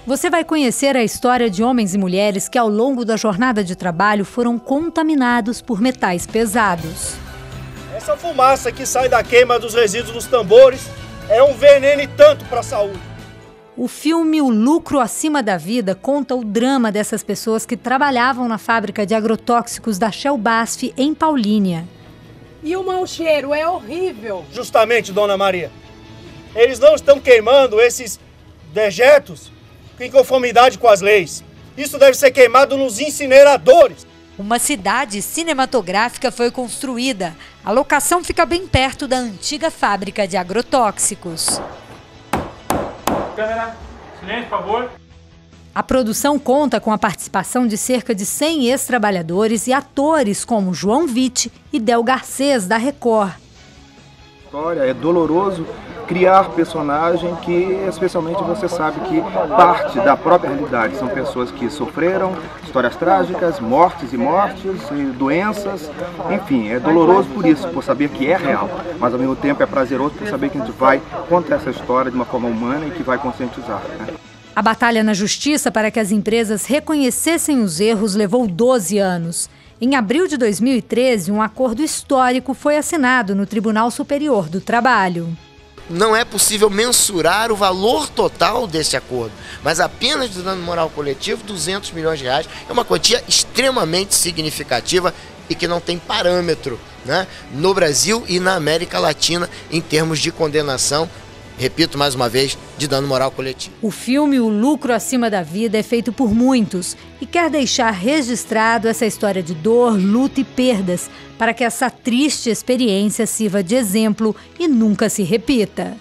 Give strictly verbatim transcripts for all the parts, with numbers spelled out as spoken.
Você vai conhecer a história de homens e mulheres que ao longo da jornada de trabalho foram contaminados por metais pesados. Essa fumaça que sai da queima dos resíduos dos tambores é um veneno e tanto para a saúde. O filme O Lucro Acima da Vida conta o drama dessas pessoas que trabalhavam na fábrica de agrotóxicos da Shell Basf em Paulínia. E o mau cheiro é horrível. Justamente, dona Maria. Eles não estão queimando esses dejetos em conformidade com as leis. Isso deve ser queimado nos incineradores. Uma cidade cinematográfica foi construída. A locação fica bem perto da antiga fábrica de agrotóxicos. Câmera, silêncio, por favor. A produção conta com a participação de cerca de cem ex-trabalhadores e atores como João Vitti e Del Garcês, da Record. História é doloroso criar personagem que, especialmente, você sabe que parte da própria realidade. São pessoas que sofreram histórias trágicas, mortes e mortes, e doenças, enfim, é doloroso por isso, por saber que é real, mas ao mesmo tempo é prazeroso por saber que a gente vai contar essa história de uma forma humana e que vai conscientizar, né? A batalha na justiça para que as empresas reconhecessem os erros levou doze anos. Em abril de dois mil e treze, um acordo histórico foi assinado no Tribunal Superior do Trabalho. Não é possível mensurar o valor total desse acordo, mas apenas do dano moral coletivo, duzentos milhões de reais, é uma quantia extremamente significativa e que não tem parâmetro, né, no Brasil e na América Latina em termos de condenação, repito mais uma vez, de dano moral coletivo. O filme O Lucro Acima da Vida é feito por muitos e quer deixar registrado essa história de dor, luta e perdas para que essa triste experiência sirva de exemplo e nunca se repita.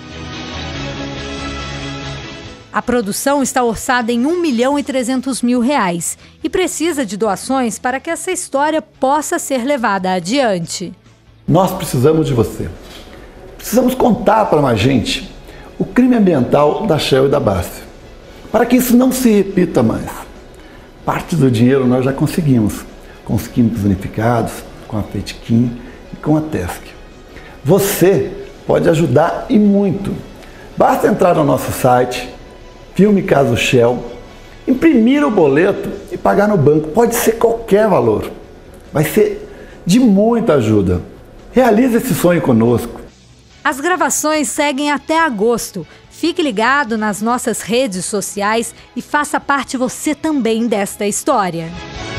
A produção está orçada em um milhão e trezentos mil reais e precisa de doações para que essa história possa ser levada adiante. Nós precisamos de você. Precisamos contar para mais gente o crime ambiental da Shell e da Basf, para que isso não se repita mais. Parte do dinheiro nós já conseguimos, com os químicos unificados, com a Fetquim e com a Tesc. Você pode ajudar e muito. Basta entrar no nosso site, Filme Caso Shell, imprimir o boleto e pagar no banco. Pode ser qualquer valor. Vai ser de muita ajuda. Realize esse sonho conosco. As gravações seguem até agosto. Fique ligado nas nossas redes sociais e faça parte você também desta história.